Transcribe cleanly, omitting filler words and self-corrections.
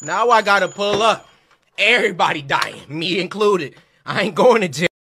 Now I gotta pull up. Everybody dying, me included. I ain't going to jail.